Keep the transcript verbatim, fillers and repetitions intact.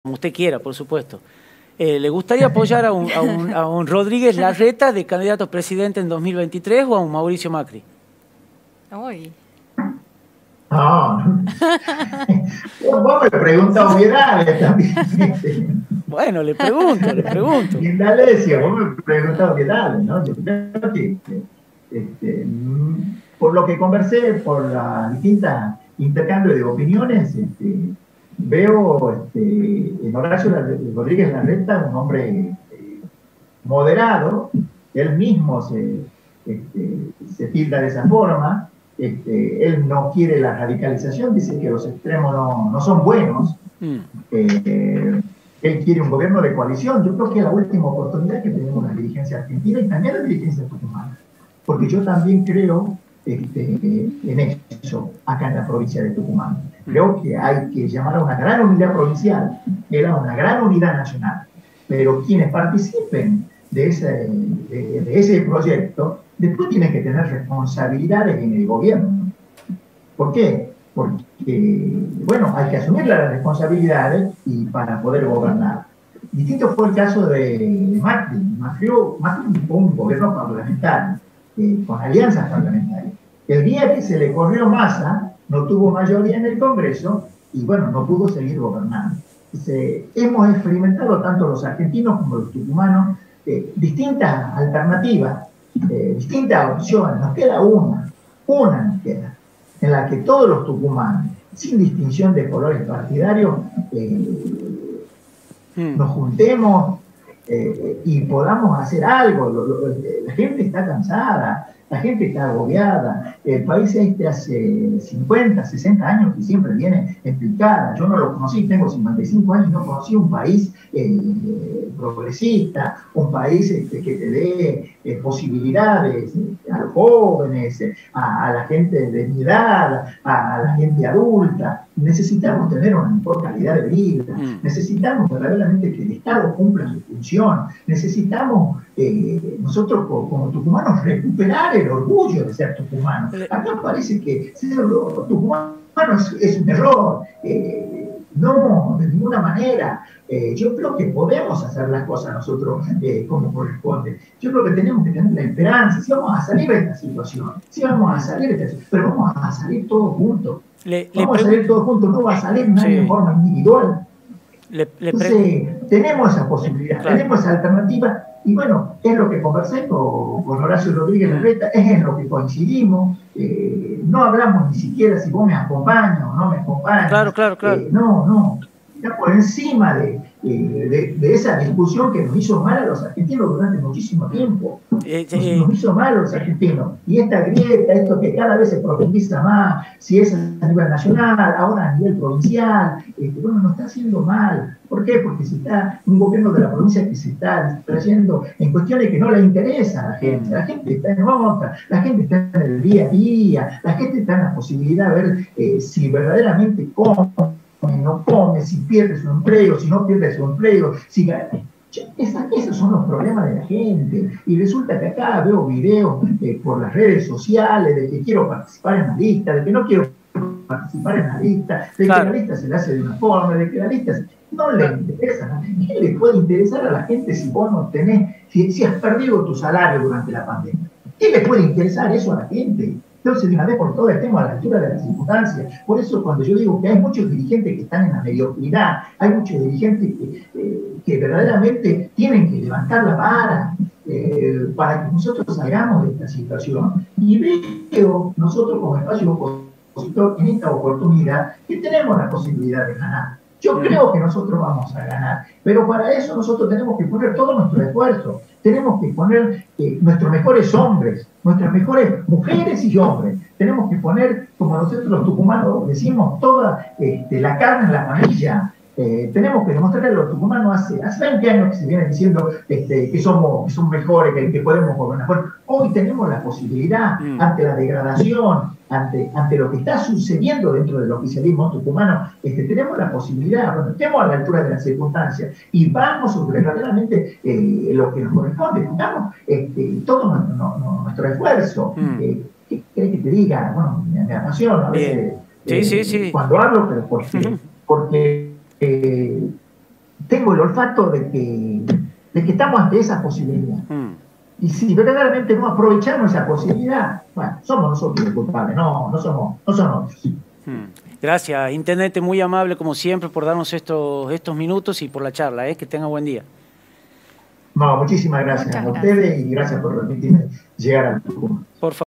usted quiera, por supuesto. Eh, ¿Le gustaría apoyar a un, a, un, a un Rodríguez Larreta de candidato a presidente en dos mil veintitrés o a un Mauricio Macri? Uy. No, no. Vos me preguntas obviedades también. Bueno, le pregunto, le pregunto. Y en la Alesia, vos me preguntas obviedades, ¿no? Yo creo que, que este, por lo que conversé, por la distinta intercambio de opiniones, este, veo este, en Horacio Rodríguez Larreta un hombre eh, moderado, él mismo se, este, se tilda de esa forma. Este, él no quiere la radicalización, dice que los extremos no, no son buenos. Mm. Eh, él quiere un gobierno de coalición. Yo creo que es la última oportunidad que tenemos la dirigencia argentina y también la dirigencia tucumana. Porque yo también creo este, en eso, acá en la provincia de Tucumán. Creo que hay que llamar a una gran unidad provincial, era una gran unidad nacional. Pero quienes participen de ese, de, de ese proyecto, después tienen que tener responsabilidades en el gobierno. ¿Por qué? Porque, bueno, hay que asumir las responsabilidades y para poder gobernar. Distinto fue el caso de Macri. Macri, Macri fue un gobierno parlamentario, eh, con alianzas parlamentarias. El día que se le corrió Massa, no tuvo mayoría en el Congreso y, bueno, no pudo seguir gobernando. Entonces, hemos experimentado, tanto los argentinos como los tucumanos, eh, distintas alternativas, eh, distintas opciones. Nos queda una, una nos queda, en la que todos los tucumanos, sin distinción de colores partidarios, eh, mm. nos juntemos eh, y podamos hacer algo. Lo, lo, la gente está cansada, la gente está agobiada. El país este hace cincuenta, sesenta años que siempre viene explicada. Yo no lo conocí, tengo cincuenta y cinco años, no conocí un país eh, progresista, un país este, que te dé eh, posibilidades eh, a los jóvenes, eh, a, a la gente de mi edad, a, a la gente adulta. Necesitamos tener una mejor calidad de vida, mm. necesitamos verdaderamente que el Estado cumpla su función, necesitamos eh, nosotros como, como tucumanos recuperar el orgullo de ser tucumanos. Acá parece que ser tucumano es, es un error. Eh, no, de ninguna manera. Eh, yo creo que podemos hacer las cosas nosotros eh, como corresponde. Yo creo que tenemos que tener la esperanza. Si vamos a salir de esta situación, si vamos a salir de esta situación, pero vamos a salir todos juntos. Le, vamos le a salir todos juntos, no va a salir nadie sí. de forma individual. Le, le Entonces, tenemos esa posibilidad, claro. tenemos esa alternativa. Y bueno, es lo que conversé con, con Horacio Rodríguez Larreta, es en lo que coincidimos. Eh, no hablamos ni siquiera si vos me acompañas o no me acompañas. Claro, claro, claro. Eh, no, no. Está por encima de, eh, de, de esa discusión que nos hizo mal a los argentinos durante muchísimo tiempo. Eh, eh, nos, nos hizo mal a los argentinos. Y esta grieta, esto que cada vez se profundiza más, si es a nivel nacional, ahora a nivel provincial, eh, bueno, nos está haciendo mal. ¿Por qué? Porque se está un gobierno de la provincia que se está distrayendo en cuestiones que no le interesan a la gente. La gente está en otra, la gente está en el día a día, la gente está en la posibilidad de ver eh, si verdaderamente come, no come, si pierde su empleo, si no pierde su empleo, si gana. Esa, esos son los problemas de la gente. Y resulta que acá veo videos eh, por las redes sociales de que quiero participar en la lista, de que no quiero participar en la lista, de claro. que la lista se le hace de una forma, de que la lista se... no le interesa. ¿Qué le puede interesar a la gente si vos no tenés, si, si has perdido tu salario durante la pandemia? ¿Qué le puede interesar eso a la gente? Entonces, de una vez por todas, estemos a la altura de las circunstancias. Por eso, cuando yo digo que hay muchos dirigentes que están en la mediocridad, hay muchos dirigentes que, eh, que verdaderamente tienen que levantar la vara eh, para que nosotros salgamos de esta situación. Y veo nosotros como espacio opositor en esta oportunidad que tenemos la posibilidad de ganar. Yo creo que nosotros vamos a ganar, pero para eso nosotros tenemos que poner todo nuestro esfuerzo, tenemos que poner eh, nuestros mejores hombres, nuestras mejores mujeres y hombres, tenemos que poner, como nosotros los tucumanos decimos, toda este, la carne en la parrilla. Eh, tenemos que demostrarle a los tucumanos hace, hace veinte años que se viene diciendo este, que, somos, que somos mejores, que, que podemos gobernar. Bueno, hoy tenemos la posibilidad, mm. ante la degradación, ante, ante lo que está sucediendo dentro del oficialismo tucumano, este, tenemos la posibilidad, bueno, estemos a la altura de las circunstancias y vamos verdaderamente eh, lo que nos corresponde, pongamos este, todo nuestro, no, nuestro esfuerzo. Mm. Eh, ¿Qué querés que te diga? Bueno, me, me apasiona a veces sí, eh, sí, sí. cuando hablo, pero porque... porque Eh, tengo el olfato de que, de que estamos ante esa posibilidad. Mm. Y si verdaderamente no aprovechamos esa posibilidad, bueno, somos nosotros los culpables, no, no somos, no somos otros. Mm. Gracias, intendente, muy amable como siempre por darnos estos, estos minutos y por la charla, ¿eh? Que tenga buen día. No, muchísimas gracias Muchas a gracias. ustedes y gracias por permitirme llegar al Tucumán. Por favor.